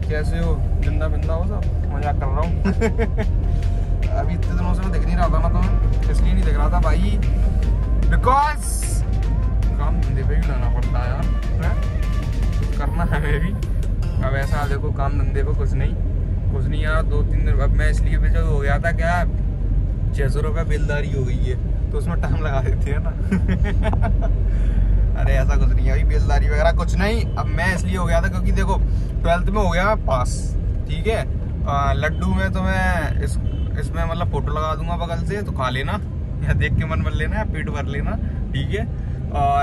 कैसे हो? जिंदा बिंदा हो सब? मजाक कर रहा हूँ। अभी इतने दिनों से मैं दिख नहीं रहा था ना, तो इसलिए नहीं दिख रहा था भाई, बिकॉज काम धंधे पे भी लाना पड़ता है यार, करना है हमें भी। अब ऐसा देखो, काम धंधे पे कुछ नहीं यार। 2-3 दिन अब मैं इसलिए भी जो हो गया था क्या, 600 रुपये बिलदारी हो गई है, तो उसमें टाइम लगा देते हैं ना। अरे ऐसा कुछ नहीं है भाई, बेलदारी वगैरह कुछ नहीं। अब मैं इसलिए हो गया था क्योंकि देखो 12th में हो गया पास, ठीक है। लड्डू में तो मैं इसमें मतलब फोटो लगा दूंगा बगल से, तो खा लेना या देख के मन भर लेना या पेट भर लेना, ठीक है। और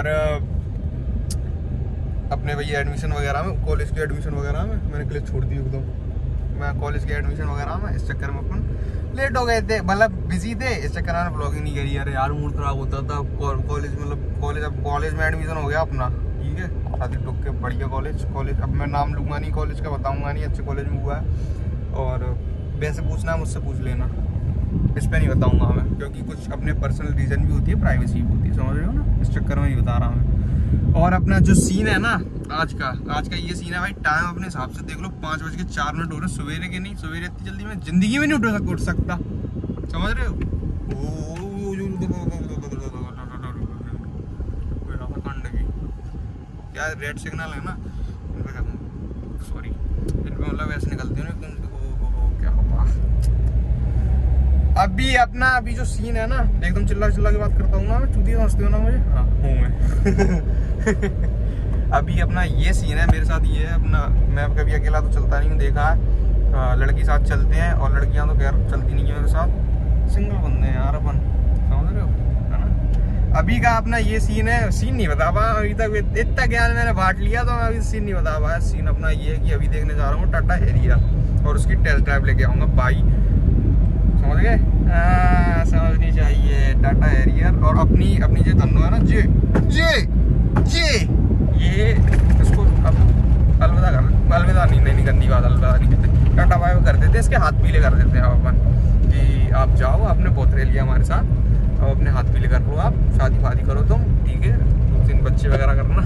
अपने भैया एडमिशन वगैरह में, कॉलेज के एडमिशन वगैरह में मैंने क्लिक छोड़ दी एकदम। मैं कॉलेज के एडमिशन वगैरह में इस चक्कर में अपन लेट हो गए थे, मतलब बिजी थे, इस चक्कर में ब्लॉगिंग नहीं करी। अरे यार मूड खराब होता था। कॉलेज अब कॉलेज में एडमिशन हो गया अपना, ठीक है, शादी टुक के बढ़िया कॉलेज। अब मैं नाम लूंगा नहीं कॉलेज का, बताऊंगा नहीं, अच्छे कॉलेज में हुआ है। और वैसे पूछना है मुझसे पूछ लेना, इस पर नहीं बताऊंगा मैं, क्योंकि कुछ अपने पर्सनल रीजन भी होती है, प्राइवेसी भी होती है, समझ रहे हो ना, इस चक्कर में नहीं बता रहा मैं। और अपना जो सीन है ना आज का ये सीन है भाई, टाइम अपने हिसाब से देख लो, 5:04 हो रहे, सवेरे के नहीं, सवेरे इतनी जल्दी मैं जिंदगी में नहीं उठ सकता, समझ रहे हो। क्या रेड सिग्नल है ना, सॉरी, इनमें मतलब ऐसे निकलते हैं ना, क्या हुआ। अभी जो सीन है ना, एकदम चिल्ला के बात करता हूँ ना मैं, चूतिया समझते हो ना मुझे, हाँ हूँ मैं। अभी अपना ये सीन है मेरे साथ, ये है अपना, मैं कभी अकेला तो चलता नहीं हूँ, देखा है लड़की साथ चलते हैं, और लड़कियां तो खैर चलती नहीं है मेरे साथ, सिंगल बंदे हैं यार अपन, समझ रहे हो, है ना। अभी का अपना ये सीन है, सीन नहीं बता पाया अभी तक, इतना ज्ञान मैंने बांट लिया, तो मैं अभी सीन नहीं बता पाया। सीन अपना ये है कि अभी देखने जा रहा हूँ टाटा हैरियर, और उसकी टेस्ट ड्राइव लेके आऊँगा भाई, समझ गए, समझनी चाहिए, टाटा हैरियर। और अपनी जो धन्नो है ना, जे ये इसको अब अलविदा नहीं गंदी बात, अलविदा नहीं कहते, टाटा बाय कर देते, इसके हाथ पीले कर देते हैं अपन, कि आप जाओ, आपने बहुत रह लिया हमारे साथ, अब अपने हाथ पीले कर लो, आप शादी फादी करो तुम, ठीक है, 2-3 बच्चे वगैरह करना।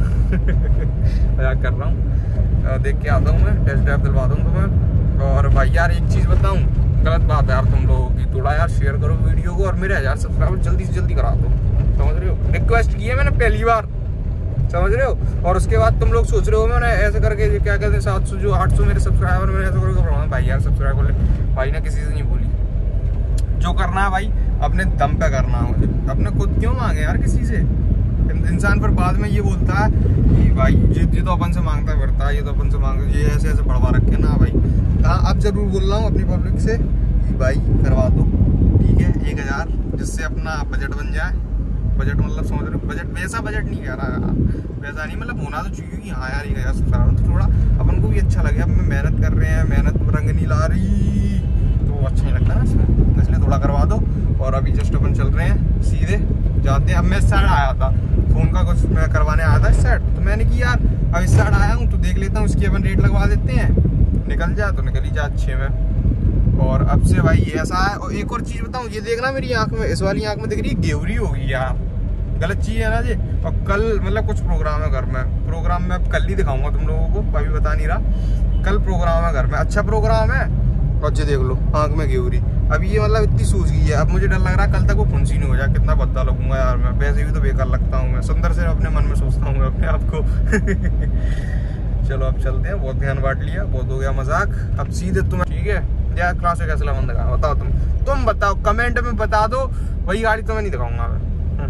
मजाक कर रहा हूँ, देख के आता हूँ मैं, टेस्ट ड्राइव दिलवा दूँ तुम्हें। और भाई यार एक चीज़ बताऊँ, गलत बात है यार तुम लोगों की, थोड़ा यार शेयर करो वीडियो को, और मेरे 1000 सब्सक्राइबर जल्दी से जल्दी करा दो, समझ रहे हो। रिक्वेस्ट की है मैंने पहली बार, समझ रहे हो। और उसके बाद तुम लोग सोच रहे हो मैंने ऐसे करके क्या कहते हैं 700 जो 800 मेरे सब्सक्राइबर, मैंने ऐसे करके बढ़ाऊंगा। भाई यार सब्सक्राइब कर ले भाई, ना किसी से नहीं बोली, जो करना है भाई अपने दम पे करना है मुझे, अपने खुद क्यों मांगे यार किसी से। इंसान पर बाद में ये बोलता है कि भाई ये तो अपन से मांगता फिरता है, ये तो अपन से मांगता, ये ऐसे बढ़वा रखे ना भाई। हाँ अब जरूर बोल रहा हूँ अपनी पब्लिक से कि भाई करवा दो, ठीक है, 1000, जिससे अपना बजट बन जाए। बजट मतलब समझ रहे हो, बजट वैसा बजट नहीं कह रहा, वैसा नहीं, मतलब होना तो चाहिए कि हाँ यार 1000 सब्सक्राइबर, तो थोड़ा अपन को भी अच्छा लगे। अब मैं मेहनत कर रहे हैं, मेहनत रंग नहीं ला रही, तो अच्छा नहीं लगता ना इसमें, इसलिए थोड़ा करवा दो। और अभी जस्ट अपन चल रहे हैं, सीधे जाते हैं। अब मैं इस साइड आया था, फोन का कुछ मैं करवाने आया था इस साइड, तो मैंने कि यार अब इस साइड आया हूँ तो देख लेता हूँ, इसकी अपन रेट लगवा देते हैं, निकल जाए तो निकल ही जाए अच्छे में। और अब से भाई ऐसा है। और एक और चीज़ बताऊँ, ये देखना मेरी आँख में, इस वाली आँख में दिख रही है, गेवरी होगी यार, गलत चीज़ है ना जी। और कल मतलब कुछ प्रोग्राम है घर में, प्रोग्राम में कल ही दिखाऊंगा तुम लोगों को, अभी बता नहीं रहा, कल प्रोग्राम है घर में, अच्छा प्रोग्राम है। और ये देख लो आँख में गेवरी, अब ये मतलब इतनी सूझ गई है, अब मुझे डर लग रहा है कल तक वो फुंसी नहीं हो जाए, कितना भद्दा लगूंगा यार मैं, वैसे भी तो बेकार लगता हूँ मैं, सुंदर से अपने मन में सोचता हूँ अपने आप को। चलो अब चलते हैं, बहुत ध्यान बांट लिया, बहुत हो गया मजाक, अब सीधे तुम्हें, ठीक है यार, क्लास में कैसे बंद का बताओ, तुम बताओ कमेंट में बता दो, वही गाड़ी तो मैं नहीं दिखाऊंगा मैं।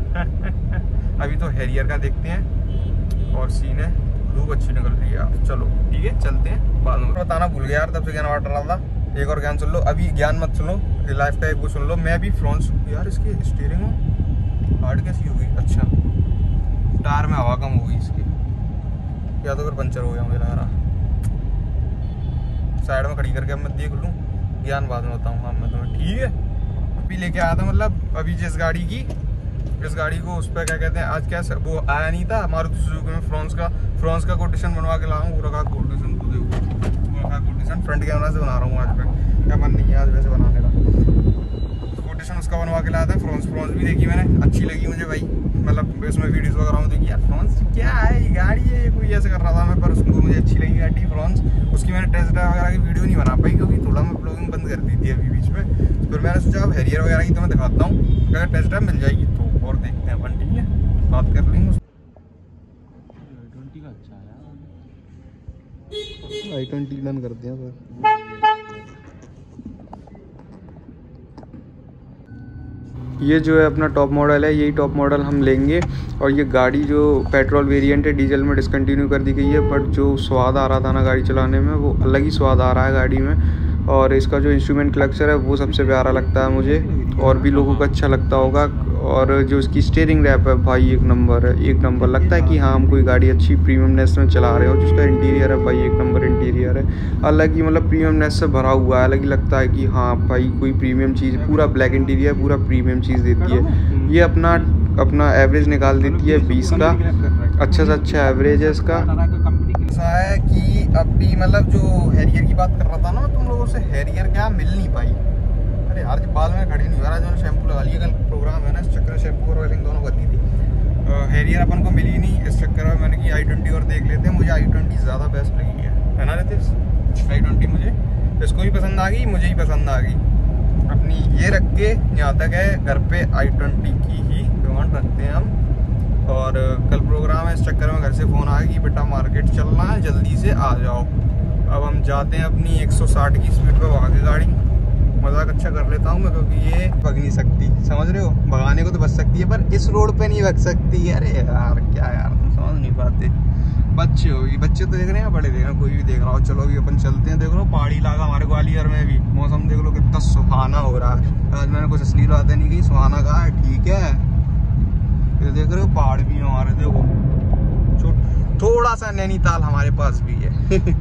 अभी तो हैरियर का देखते हैं, और सीन है, धूप अच्छी निकल रही है यार, चलो ठीक है चलते हैं, बाद में बताना भूल गया यार, तब से ज्ञान बांट रहा था। एक और ज्ञान सुन लो, अभी ज्ञान मत सुनो, लाइफ का एक वो सुन लो। मैं भी फ्रॉन्स यार, इसकी स्टीयरिंग हार्ड कैसी हो गई, अच्छा टायर में हवा कम हो गई इसकी, या तो फिर पंचर हो गया मुझे लग रहा। साइड में खड़ी करके अब मैं देख लूँ, ज्ञान बाद में बताऊँगा मैं तुम्हें, ठीक है। अभी लेके आया था, मतलब अभी जिस गाड़ी की, इस गाड़ी को उस पर क्या कहते हैं, आज क्या वो आया नहीं था मारुति सुजुकी में, फ्रॉन्स का कोटेशन बनवा के लाऊं, पूरा का कोटेशन तो देखो, पूरा का कोटेशन फ्रंट कैमरा से बना रहा हूँ आज पे, क्या मन नहीं है आज वैसे बनाने का, कोटेशन उसका बनवा के लाया था। फ्रॉन्स भी देखी मैंने, अच्छी लगी मुझे भाई, मतलब इसमें वीडियोस वगैरह में देखी यार फ्रॉन्स क्या है, ये गाड़ी है, ये कोई ऐसे कर रहा था मैं, पर उसको मुझे अच्छी लगी गाड़ी फ्रॉन्स। उसकी मैंने टेस्ट ड्राइव वगैरह की वीडियो नहीं बना पाई क्योंकि थोड़ा मैं ब्लॉगिंग बंद कर दी थी अभी बीच में। फिर मैंने सोचा अब हैरियर वगैरह की तो मैं दिखाता हूँ, अगर टेस्ट ड्राइव मिल जाएगी तो और देखते हैं अपन, ठीक है, बात कर लेंगे। i20 डन करते हैं सर। ये जो है अपना टॉप मॉडल है, यही टॉप मॉडल हम लेंगे। और ये गाड़ी जो पेट्रोल वेरिएंट है, डीजल में डिसकंटिन्यू कर दी गई है, बट जो स्वाद आ रहा था ना गाड़ी चलाने में, वो अलग ही स्वाद आ रहा है गाड़ी में। और इसका जो इंस्ट्रूमेंट क्लचर है वो सबसे प्यारा लगता है मुझे, और भी लोगों को अच्छा लगता होगा। और जो इसकी स्टीयरिंग रैप है भाई एक नंबर है, एक नंबर लगता है कि हाँ हम कोई गाड़ी अच्छी प्रीमियमनेस में चला रहे हो। जिसका इंटीरियर है भाई एक नंबर इंटीरियर है, अलग ही मतलब प्रीमियमनेस से भरा हुआ है, अलग ही लगता है कि हाँ भाई कोई प्रीमियम चीज़, पूरा ब्लैक इंटीरियर, पूरा प्रीमियम चीज़ देती है। ये अपना एवरेज निकाल देती है 20 का, अच्छा से अच्छा एवरेज है इसका। ऐसा है कि अभी मतलब जो हैरियर की बात कर रहा था ना तुम लोगों से, हैरियर क्या मिल नहीं पाई। अरे यार बाल में खड़ी नहीं हो रहा, जो शैम्पू लगा लिया, कल प्रोग्राम है ना, इस चक्कर में शैम्पू और ऑयलिंग दोनों करनी थी। हैरियर अपन को मिली नहीं, इस चक्कर में मैंने कि i20 और देख लेते हैं। मुझे i20 ज़्यादा बेस्ट लगी है ना रितेश? i20 मुझे इसको भी पसंद आ गई, मुझे ही पसंद आ गई। अपनी ये रख के यहाँ तक है, घर पे i20 की ही डिमांड रखते हैं हम। और कल प्रोग्राम है, इस चक्कर में घर से फ़ोन आया कि बेटा मार्केट चलना है, जल्दी से आ जाओ। अब हम जाते हैं अपनी 160 की स्पीड पर वहाँ की गाड़ी। मजाक अच्छा कर लेता हूँ मैं क्योंकि ये भग नहीं सकती, समझ रहे हो, भगाने को तो बच सकती है पर इस रोड पे नहीं भग सकती। अरे यार क्या यार, तुम समझ नहीं पाते। बच्चे होगी, बच्चे तो देख रहे हैं, बड़े देख रहे हैं, कोई भी देख रहा हो। चलो अभी अपन चलते हैं। देख लो पहाड़ी इलाका हमारे ग्वालियर में भी, मौसम देख लो कितना सुहाना हो रहा है। आज मैंने कुछ असली बातें नहीं की, सुहाना कहा है, ठीक है। ये देख रहे हो पहाड़ भी है हमारे, देखो थोड़ा सा नैनीताल हमारे पास भी है।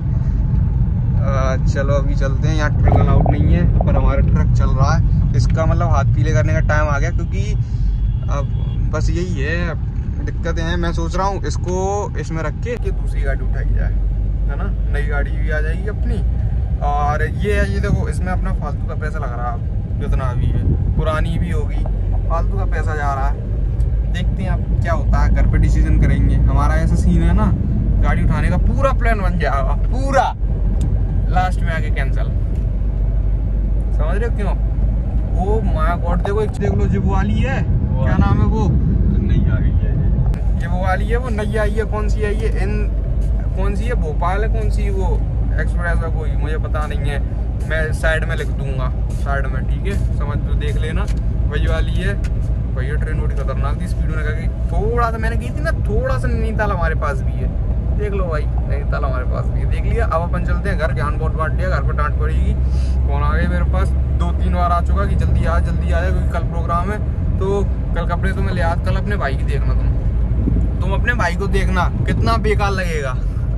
चलो अभी चलते हैं। यहाँ ट्रक अलाउड नहीं है पर हमारा ट्रक चल रहा है। इसका मतलब हाथ पीले करने का टाइम आ गया, क्योंकि अब बस यही है, दिक्कतें हैं। मैं सोच रहा हूँ इसको इसमें रख के कि दूसरी गाड़ी उठाई जाए, है ना, नई गाड़ी भी आ जाएगी अपनी। और ये देखो इसमें अपना फालतू का पैसा लग रहा है, जितना भी है पुरानी भी होगी, फालतू का पैसा जा रहा है। देखते हैं अब क्या होता है, घर पे डिसीजन करेंगे। हमारा ऐसा सीन है ना, गाड़ी उठाने का पूरा प्लान बन जाएगा, पूरा लास्ट में आके कैंसल। समझ रहे हो क्यों? वो माया गॉड देखो, एक देख लो जो वो वाली है, क्या नाम है वो, नई आई है ये वो वाली है, वो नई आई है। कौन सी आई है? कौन सी है, भोपाल है कौन सी, वो एक्सप्रेस है कोई, मुझे पता नहीं है, मैं साइड में लिख दूंगा, साइड में, ठीक है, समझ तो देख लेना, वही वाली है। भैया ट्रेन बड़ी खतरनाक थी, स्पीड में लगा, थोड़ा सा मैंने की थी ना, थोड़ा सा नैनीताल हमारे पास भी है, देख लो भाई, नैनीताल हमारे पास भी है, देख लिया। अब अपन चलते हैं घर, ज्ञान बहुत बांट लिया, घर पर डांट पड़ेगी। फोन आ गया मेरे पास 2-3 बार आ चुका कि जल्दी आ जाए, क्योंकि कल प्रोग्राम है। तो कल कपड़े तो मैं ले आता, कल अपने भाई की देखना, तुम अपने भाई को देखना कितना बेकार लगेगा।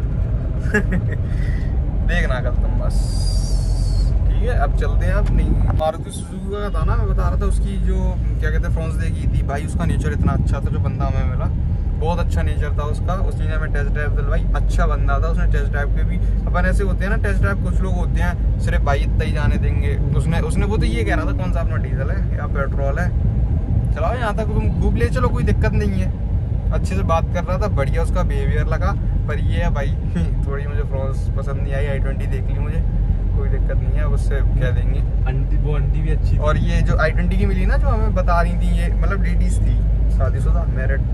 देखना कल तुम बस, ठीक है। अब चलते हैं। अब नहीं, मारुति सुजुकी का था ना, मैं बता रहा था, उसकी जो क्या कहते हैं फ्रॉन्स देखी थी भाई, उसका नेचर इतना अच्छा था, जो बंदा हमें मिला बहुत अच्छा नेचर था उसका। उसने हमें टेस्ट ड्राइव दिलवाई, अच्छा बंदा था। उसने टेस्ट ड्राइव पे भी, अपन ऐसे होते हैं ना टेस्ट ड्राइव, कुछ लोग होते हैं सिर्फ भाई इतना ही जाने देंगे। उसने वो तो ये कह रहा था कौन सा अपना डीजल है या पेट्रोल है, चलाओ यहाँ तक तुम खूब ले चलो, कोई दिक्कत नहीं है। अच्छे से बात कर रहा था, बढ़िया उसका बिहेवियर लगा। पर ये है भाई थोड़ी मुझे फ्रॉन्स पसंद नहीं आई, i20 देख ली मुझे, कोई दिक्कत नहीं है, उससे कह देंगे। वो आंटी भी अच्छी थी। और ये जो i20 की मिली ना, जो हमें बता रही थी, ये मतलब लेडीज थी, शादीशुदा,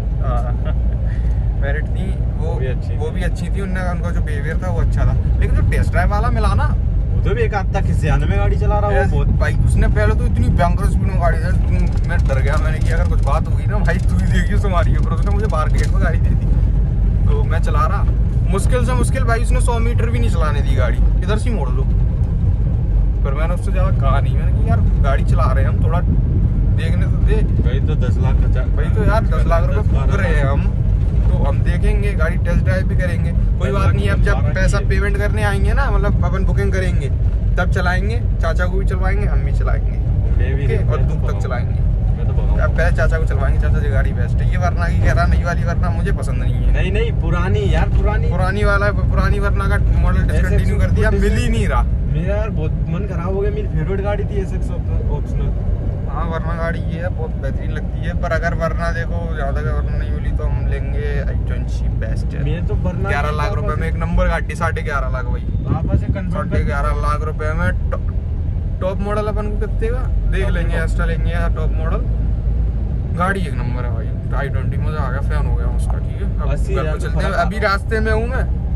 मेरिट थी, वो भी अच्छी थी। उनका जो बिहेवियर था वो अच्छा था। लेकिन जो टेस्ट ड्राइव वाला मिला ना, वो तो बेकार था, किसी में गाड़ी चला रहा है बहुत भाई। उसने पहले तो इतनी भयंकर स्पीड में गाड़ी चलाई, मैं डर गया। मैंने कि अगर कुछ बात होगी ना भाई, तू ही देखिए तुम्हारी है। पर उसने मुझे बाहर गेट में गाड़ी दे दी, तो मैं चला रहा, मुश्किल से मुश्किल भाई उसने 100 मीटर भी नहीं चलाने दी गाड़ी, इधर से मोड़ लो। पर मैंने उससे ज्यादा कहा नहीं, मैंने कहा यार गाड़ी चला रहे हैं हम, थोड़ा देखने तो दे भाई। तो 10 लाख भाई, तो यार 10 लाख रुपए फूक रहे हैं हम, तो हम देखेंगे, गाड़ी टेस्ट ड्राइव भी करेंगे, कोई बात नहीं। अब जब पैसा पेमेंट करने आएंगे ना, मतलब अपन बुकिंग करेंगे, तब चलाएंगे, चाचा को भी चलवाएंगे, हम भी चलाएंगे, और दूर तक चलाएंगे। अब पहले चाचा को चलवाएंगे, चाचा जी गाड़ी बेस्ट है। ये वरना की कह रहा, नई वाली वरना मुझे पसंद नहीं है। नहीं पुरानी यार, पुरानी वाला, पुरानी वरना का मॉडल डिसकंटिन्यू कर दिया, मिल ही नहीं रहा। मेरा यार बहुत मन खराब हो गया, मेरी फेवरेट गाड़ी थी SX ऑप्शनल। हाँ वरना गाड़ी ये है बहुत बेहतरीन लगती है, पर अगर वरना देखो ज़्यादा का वरना नहीं मिली तो हम लेंगे i20 बेस्ट है। मैं तो वरना 11 लाख रुपए में एक नंबर गाड़ी, 11.5 लाख भाई, पापा से कंफर्म 11.5 लाख रुपए में टॉप मॉडल अपन को कितने का देख लेंगे, एक्स्ट्रा लेंगे या टॉप मॉडल। गाड़ी एक नंबर है भाई, i20 मजा आ गया, फैन हो गया उसका। ठीक है अब घर पे चलते हैं, अभी रास्ते में हूँ मैं।